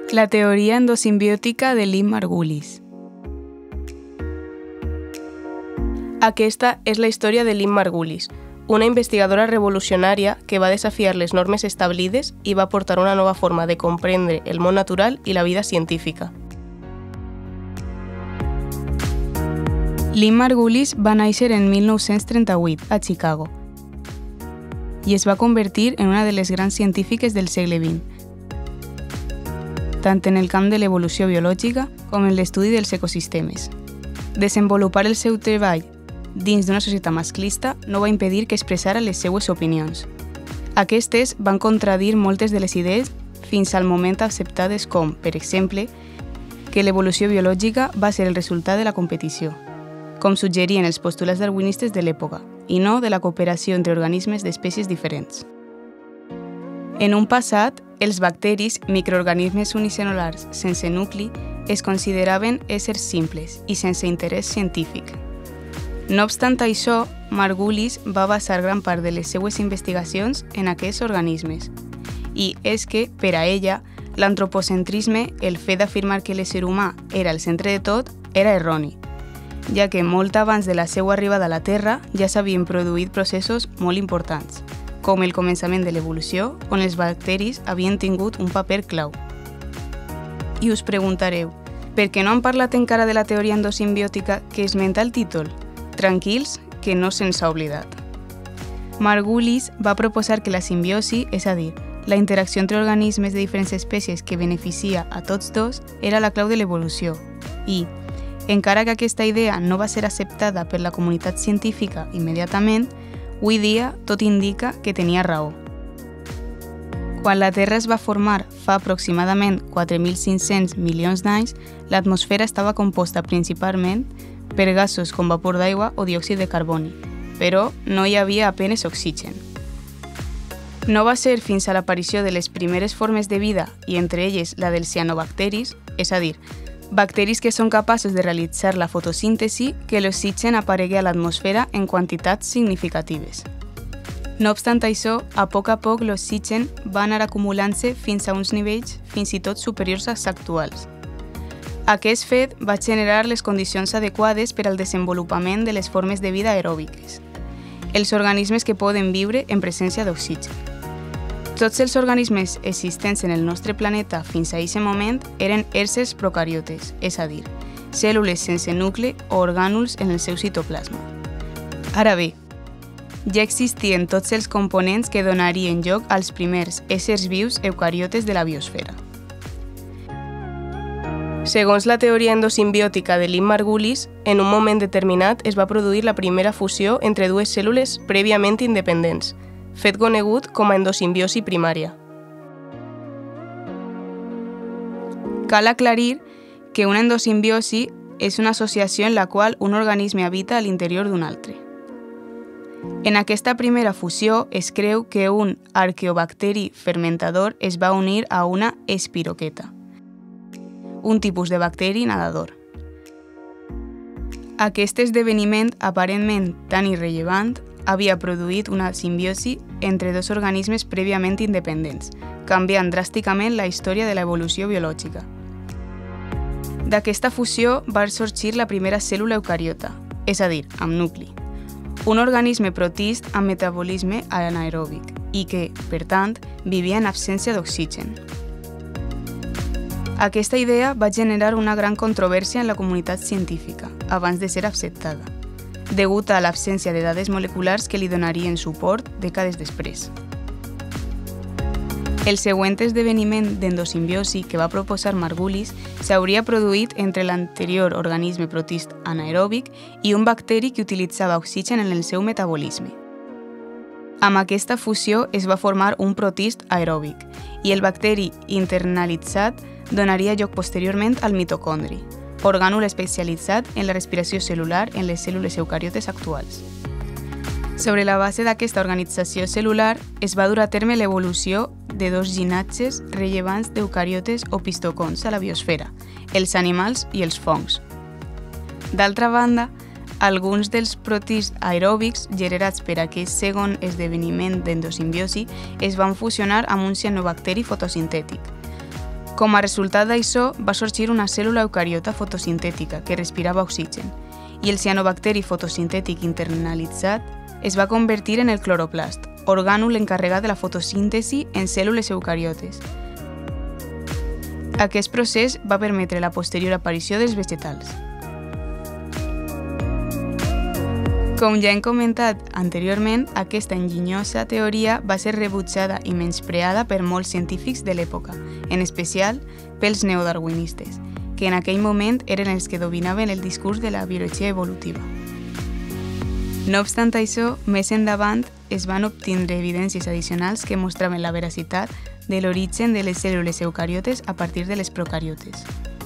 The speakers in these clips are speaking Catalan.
La teoria endosimbiòtica de Lynn Margulis. Aquesta és la història de Lynn Margulis, una investigadora revolucionària que va desafiar les normes establides i va aportar una nova forma de comprendre el món natural i la vida científica. Lynn Margulis va néixer en 1938 a Chicago i es va convertir en una de les grans científiques del segle XX, tant en el camp de l'evolució biològica com en l'estudi dels ecosistemes. Desenvolupar el seu treball dins d'una societat masclista no va impedir que expressara les seues opinions. Aquestes van contradir moltes de les idees fins al moment acceptades com, per exemple, que l'evolució biològica va ser el resultat de la competició, com suggerien els postulats darwinistes de l'època, i no de la cooperació entre organismes d'espècies diferents. En un passat, els bacteris, microorganismes unicel·lulars sense nucli, es consideraven éssers simples i sense interès científic. No obstant això, Margulis va basar gran part de les seues investigacions en aquests organismes. I és que, per a ella, l'antropocentrisme, el fet d'afirmar que l'ésser humà era el centre de tot, era erroni, ja que molt abans de la seva arribada a la Terra ja s'havien produït processos molt importants, com el començament de l'evolució, on els bacteris havien tingut un paper clau. I us preguntareu, per què no han parlat encara de la teoria endosimbiòtica que esmenta el títol? Tranquils, que no se'ns ha oblidat. Margulis va proposar que la simbiosi, és a dir, la interacció entre organismes de diferents espècies que beneficia a tots dos, era la clau de l'evolució. I, encara que aquesta idea no va ser acceptada per la comunitat científica immediatament, avui dia tot indica que tenia raó. Quan la Terra es va formar fa aproximadament 4.500 milions d'anys, l'atmosfera estava composta principalment per gasos com vapor d'aigua o diòxid de carboni, però no hi havia apenes oxigen. No va ser fins a l'aparició de les primeres formes de vida, i entre elles la dels cianobacteris, és a dir, bacteris que són capaços de realitzar la fotosíntesi, que l'oxigen aparegué a l'atmosfera en quantitats significatives. No obstant això, a poc l'oxigen va anar acumulant-se fins a uns nivells fins i tot superiors als actuals. Aquest fet va generar les condicions adequades per al desenvolupament de les formes de vida aeròbiques, els organismes que poden viure en presència d'oxigen. Tots els organismes existents en el nostre planeta fins a aquest moment eren éssers procariotes, és a dir, cèl·lules sense nucli o orgànuls en el seu citoplasma. Ara bé, ja existien tots els components que donarien lloc als primers éssers vius eucariotes de la biosfera. Segons la teoria endosimbiòtica de Lynn Margulis, en un moment determinat es va produir la primera fusió entre dues cèl·lules prèviament independents, fet conegut com a endosimbiosi primària. Cal aclarir que una endosimbiosi és una associació en la qual un organisme habita a l'interior d'un altre. En aquesta primera fusió es creu que un arqueobacteri fermentador es va unir a una espiroqueta, un tipus de bacteri nadador. Aquest esdeveniment aparentment tan irrellevant havia produït una simbiosi entre dos organismes prèviament independents, canviant dràsticament la història de l'evolució biològica. D'aquesta fusió va sorgir la primera cèl·lula eucariota, és a dir, amb nucli, un organisme protist amb metabolisme anaeròbic i que, per tant, vivia en absència d'oxigen. Aquesta idea va generar una gran controvèrsia en la comunitat científica, abans de ser acceptada, degut a l'absència de dades moleculars que li donarien suport dècades després. El següent esdeveniment d'endosimbiosi que va proposar Margulis s'hauria produït entre l'anterior organisme protist anaeròbic i un bacteri que utilitzava oxigen en el seu metabolisme. Amb aquesta fusió es va formar un protist aeròbic i el bacteri internalitzat donaria lloc posteriorment al mitocondri, orgànul especialitzat en la respiració cel·lular en les cèl·lules eucariotes actuals. Sobre la base d'aquesta organització cel·lular es va dur a terme l'evolució de dos llinatges rellevants d'eucariotes o pistocons a la biosfera, els animals i els fongs. D'altra banda, alguns dels protists aeròbics generats per aquest segon esdeveniment d'endosimbiosi es van fusionar amb un cianobacteri fotosintètic, Com a resultat d'això, va sorgir una cèl·lula eucariota fotosintètica que respirava oxigen, i el cianobacteri fotosintètic internalitzat es va convertir en el cloroplast, orgànul encarregat de la fotosíntesi en cèl·lules eucariotes. Aquest procés va permetre la posterior aparició dels vegetals. Com ja hem comentat anteriorment, aquesta enginyosa teoria va ser rebutjada i menyspreada per molts científics de l'època, en especial pels neodarwinistes, que en aquell moment eren els que dominaven el discurs de la biologia evolutiva. No obstant això, més endavant es van obtindre evidències addicionals que mostraven la veracitat de l'origen de les cèl·lules eucariotes a partir de les procariotes.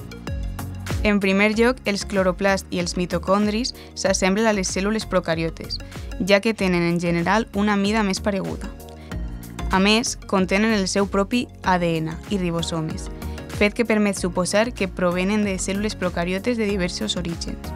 En primer lloc, els cloroplasts i els mitocondris s'assemblen a les cèl·lules procariotes, ja que tenen en general una mida més pareguda. A més, contenen el seu propi ADN i ribosomes, fet que permet suposar que provenen de cèl·lules procariotes de diversos orígens.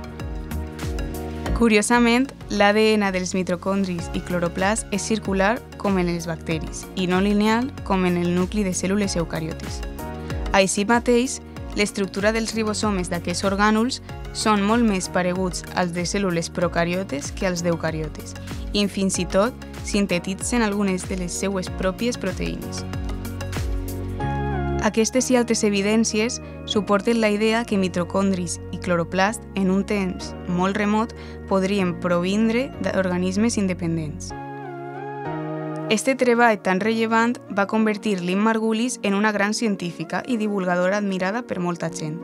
Curiosament, l'ADN dels mitocondris i cloroplasts és circular com en els bacteris i no lineal com en el nucli de cèl·lules eucariotes. Així mateix, l'estructura dels ribosomes d'aquests orgànuls són molt més pareguts als de cèl·lules procariotes que als d'eucariotes i fins i tot sintetitzen algunes de les seues pròpies proteïnes. Aquestes i altres evidències suporten la idea que mitocondris i cloroplast en un temps molt remot podrien provindre d'organismes independents. Este treball tan rellevant va convertir Lynn Margulis en una gran científica i divulgadora admirada per molta gent.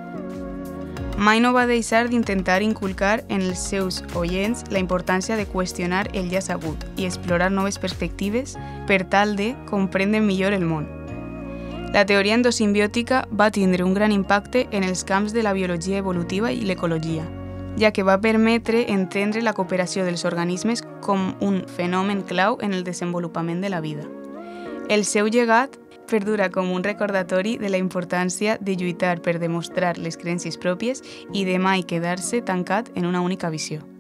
Mai no va deixar d'intentar inculcar en els seus oients la importància de qüestionar el ja sabut i explorar noves perspectives per tal de comprendre millor el món. La teoria endosimbiòtica va tindre un gran impacte en els camps de la biologia evolutiva i l'ecologia, ja que va permetre entendre la cooperació dels organismes com un fenomen clau en el desenvolupament de la vida. El seu llegat perdura com un recordatori de la importància de lluitar per demostrar les creences pròpies i de mai quedar-se tancat en una única visió.